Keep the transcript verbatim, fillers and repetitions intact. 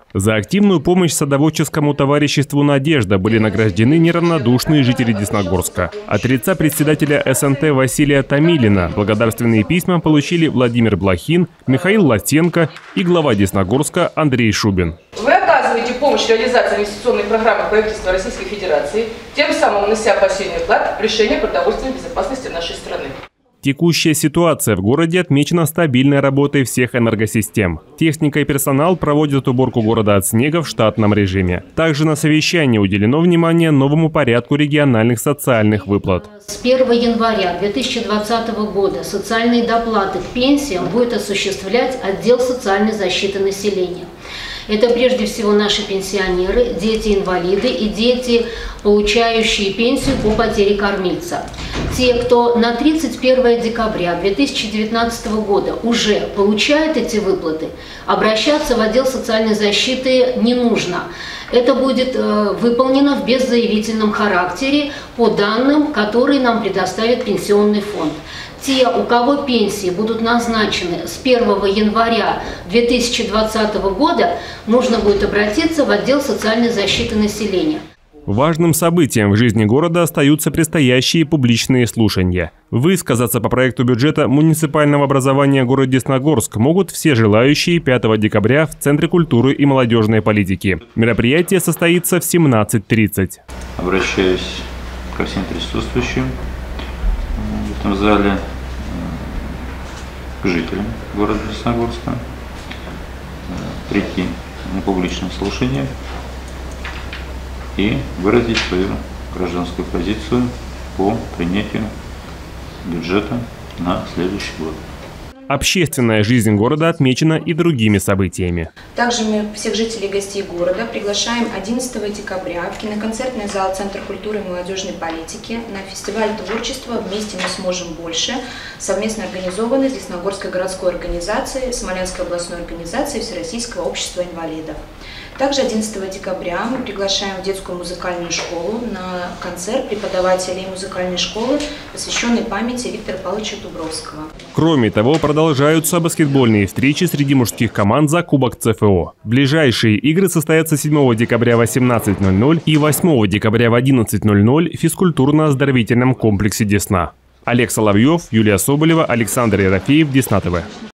За активную помощь садоводческому товариществу «Надежда» были награждены неравнодушные жители Десногорска. От лица председателя эс эн тэ Василия Томилина благодарственные письма получили Владимир Блохин, Михаил Латенко и глава Десногорска Андрей Шубин. Вы оказываете помощь реализации инвестиционной программы правительства Российской Федерации, тем самым внося посильный вклад в решение продовольственной безопасности нашей страны. Текущая ситуация в городе отмечена стабильной работой всех энергосистем. Техника и персонал проводят уборку города от снега в штатном режиме. Также на совещании уделено внимание новому порядку региональных социальных выплат. С первого января две тысячи двадцатого года социальные доплаты к пенсиям будет осуществлять отдел социальной защиты населения. Это прежде всего наши пенсионеры, дети-инвалиды и дети, получающие пенсию по потере кормильца. Те, кто на тридцать первое декабря две тысячи девятнадцатого года уже получает эти выплаты, обращаться в отдел социальной защиты не нужно. Это будет э, выполнено в беззаявительном характере по данным, которые нам предоставит пенсионный фонд. Те, у кого пенсии будут назначены с первого января две тысячи двадцатого года, нужно будет обратиться в отдел социальной защиты населения. Важным событием в жизни города остаются предстоящие публичные слушания. Высказаться по проекту бюджета муниципального образования города Десногорск могут все желающие пятого декабря в Центре культуры и молодежной политики. Мероприятие состоится в семнадцать тридцать. Обращаюсь ко всем присутствующим в этом зале, к жителям города Десногорска, прийти на публичное слушание и выразить свою гражданскую позицию по принятию бюджета на следующий год. Общественная жизнь города отмечена и другими событиями. Также мы всех жителей и гостей города приглашаем одиннадцатого декабря в киноконцертный зал Центра культуры и молодежной политики на фестиваль творчества «Вместе мы сможем больше», совместно организованный с Десногорской городской организацией, Смоленской областной организацией Всероссийского общества инвалидов. Также одиннадцатого декабря мы приглашаем в детскую музыкальную школу на концерт преподавателей музыкальной школы, посвященный памяти Виктора Павловича Дубровского. Кроме того, продолжаются баскетбольные встречи среди мужских команд за Кубок цэ эф о. Ближайшие игры состоятся седьмого декабря в восемнадцать ноль ноль и восьмого декабря в одиннадцать ноль ноль в физкультурно-оздоровительном комплексе Десна. Олег Соловьев, Юлия Соболева, Александр Ерофеев, Десна тэ вэ.